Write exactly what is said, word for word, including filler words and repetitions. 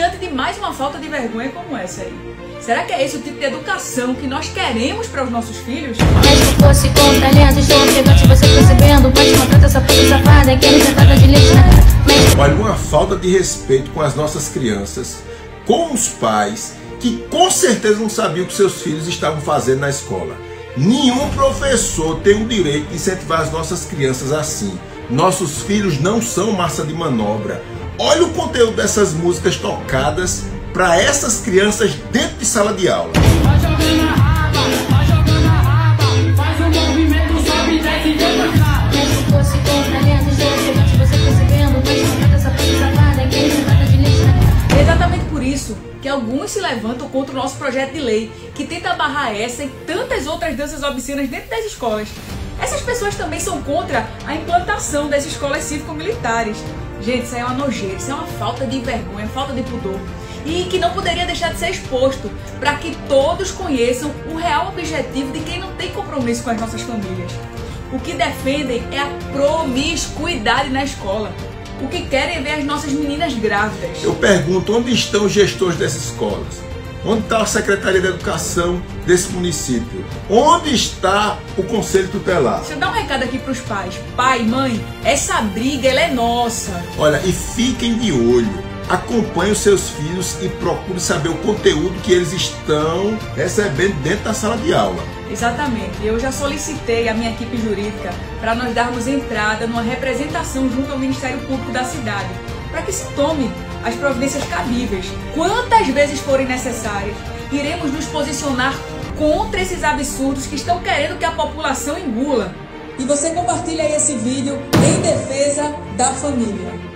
diante de mais uma falta de vergonha como essa aí? Será que é esse o tipo de educação que nós queremos para os nossos filhos? Se fosse contra aliança, estou ofegante, você percebendo. Mas maltrata essa puta safada, quero sentada de leite na cara. Olha, uma falta de respeito com as nossas crianças, com os pais, que com certeza não sabiam o que seus filhos estavam fazendo na escola. Nenhum professor tem o direito de incentivar as nossas crianças assim. Nossos filhos não são massa de manobra. Olha o conteúdo dessas músicas tocadas para essas crianças dentro de sala de aula. Vai jogando a raba, vai jogando a raba, faz um movimento, sobe e desce e vem pra cá. Se fosse contra aliança, estou ofegante, você percebendo. Mas maltrata essa puta safada, quero sentada de leite na cara. É exatamente por isso que alguns se levantam contra o nosso projeto de lei, que tenta barrar essa e tantas outras danças obscenas dentro das escolas. Essas pessoas também são contra a implantação das escolas cívico-militares. Gente, isso aí é uma nojeira, isso é uma falta de vergonha, falta de pudor. E que não poderia deixar de ser exposto, para que todos conheçam o real objetivo de quem não tem compromisso com as nossas famílias. O que defendem é a promiscuidade na escola. O que querem é ver as nossas meninas grávidas. Eu pergunto, onde estão os gestores dessas escolas? Onde está a Secretaria de Educação desse município? Onde está o Conselho Tutelar? Deixa eu dar um recado aqui para os pais. Pai, mãe, essa briga ela é nossa. Olha, e fiquem de olho. Acompanhe os seus filhos e procure saber o conteúdo que eles estão recebendo dentro da sala de aula. Exatamente. Eu já solicitei a minha equipe jurídica para nós darmos entrada numa representação junto ao Ministério Público da cidade, para que se tome as providências cabíveis. Quantas vezes forem necessárias, iremos nos posicionar contra esses absurdos que estão querendo que a população engula. E você compartilha aí esse vídeo em defesa da família.